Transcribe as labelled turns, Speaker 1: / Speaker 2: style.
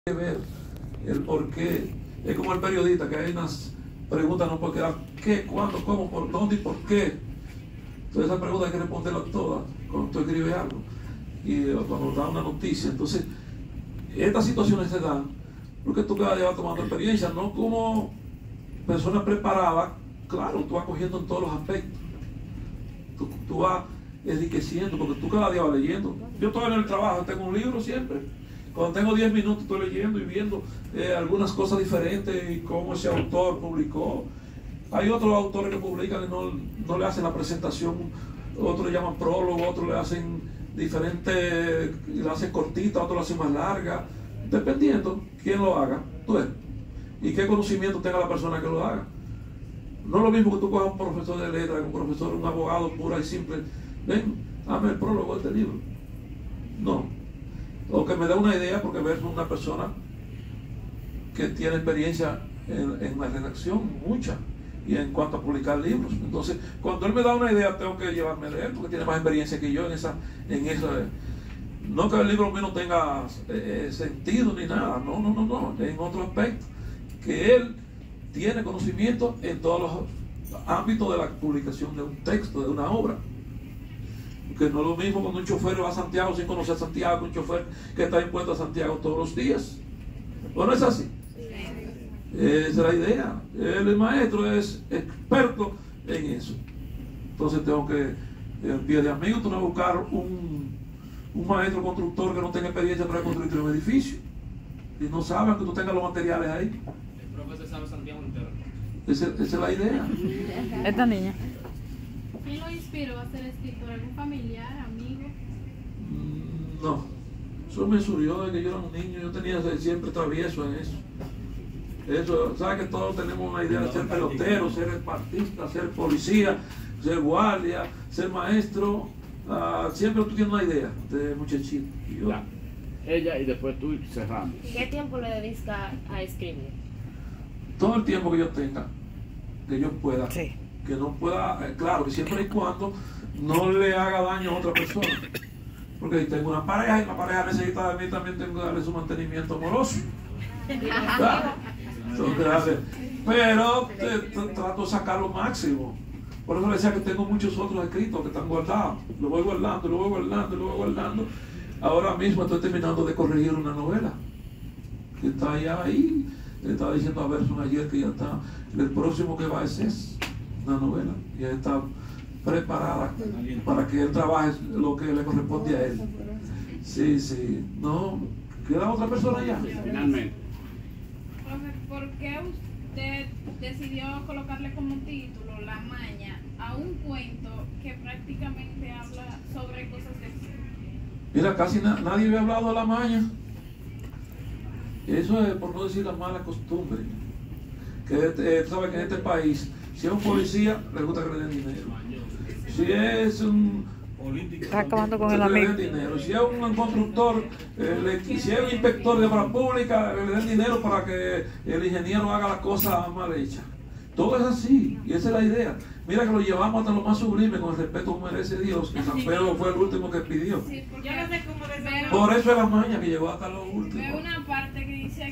Speaker 1: que ver el por qué. Es como el periodista, que hay unas preguntas no puede quedar qué, cuándo, cómo, por dónde y por qué. Entonces esa pregunta hay que responderla todas cuando tú escribes algo y cuando da una noticia. Entonces estas situaciones se dan porque tú cada día vas tomando experiencia, no como persona preparada. Claro, tú vas cogiendo en todos los aspectos, tú vas enriqueciendo porque tú cada día vas leyendo. Yo estoy en el trabajo, tengo un libro siempre. Cuando tengo 10 minutos estoy leyendo y viendo algunas cosas diferentes y cómo ese autor publicó. Hay otros autores que publican y no le hacen la presentación, otros le llaman prólogo, otros le hacen diferente, la hacen cortita, otros la hacen más larga, dependiendo quién lo haga, tú ves, y qué conocimiento tenga la persona que lo haga. No es lo mismo que tú cojas un profesor de letras, un profesor, un abogado pura y simple, ven, hazme el prólogo de este libro. No. O que me dé una idea porque ves una persona que tiene experiencia en la redacción, mucha, y en cuanto a publicar libros. Entonces, cuando él me da una idea, tengo que llevarme de él porque tiene más experiencia que yo en esa. No que el libro mío no tenga sentido ni nada, no, en otro aspecto, que él tiene conocimiento en todos los ámbitos de la publicación de un texto, de una obra. Que no es lo mismo cuando un chofer va a Santiago sin conocer Santiago, que un chofer que está impuesto a Santiago todos los días. ¿O no es así? Esa es la idea. El maestro es experto en eso. Entonces tengo que, en pie de amigo, tú no buscar un maestro constructor que no tenga experiencia para construir un edificio. Y no saben que tú tengas los materiales ahí.
Speaker 2: El profesor sabe Santiago entero.
Speaker 1: Esa es la idea.
Speaker 3: Esta niña.
Speaker 4: ¿Quién lo inspiró a ser escritor? ¿Algún familiar, amigo?
Speaker 1: No, eso me surgió de que yo era un niño, yo tenía siempre travieso en eso. Eso, sabes que todos tenemos una idea de ser pelotero, ser partista, ser policía, ser guardia, ser maestro. Siempre tú tienes una idea de muchachito. Y yo,
Speaker 5: ella y después tú cerrando.
Speaker 6: ¿Qué tiempo le dedicas a escribir?
Speaker 1: todo el tiempo que yo tenga, que yo pueda.
Speaker 3: Sí.
Speaker 1: Que no pueda, claro, que siempre y cuando no le haga daño a otra persona. Porque si tengo una pareja y la pareja necesita de mí, también tengo que darle su mantenimiento amoroso. ¿Verdad? Pero trato de sacar lo máximo. Por eso le decía que tengo muchos otros escritos que están guardados. Lo voy guardando, lo voy guardando, lo voy guardando. Ahora mismo estoy terminando de corregir una novela que está ya ahí. Le estaba diciendo a Berson ayer que ya está. El próximo que va es una novela. Ya está preparada para que él trabaje lo que le corresponde a él. Sí, sí. No, queda otra persona ya.
Speaker 5: Finalmente.
Speaker 4: Profe, ¿por qué usted decidió colocarle como título La Maña a un cuento que prácticamente habla sobre cosas de acción?
Speaker 1: Mira, casi nadie había hablado de la maña. Eso es por no decir la mala costumbre. Que sabe que en este país, si es un policía, le gusta que le den dinero. Si es un político,
Speaker 3: Está acabando con el amigo.
Speaker 1: Dinero. Si es un constructor, si es un inspector de obra pública, le den dinero para que el ingeniero haga las cosas mal hechas. Todo es así, y esa es la idea. Mira que lo llevamos hasta lo más sublime, con el respeto que merece Dios, que San Pedro fue el último que pidió.
Speaker 4: Sí, yo no sé cómo decirlo.
Speaker 1: Por eso es la maña que llegó hasta lo último.
Speaker 4: Veo una parte que dice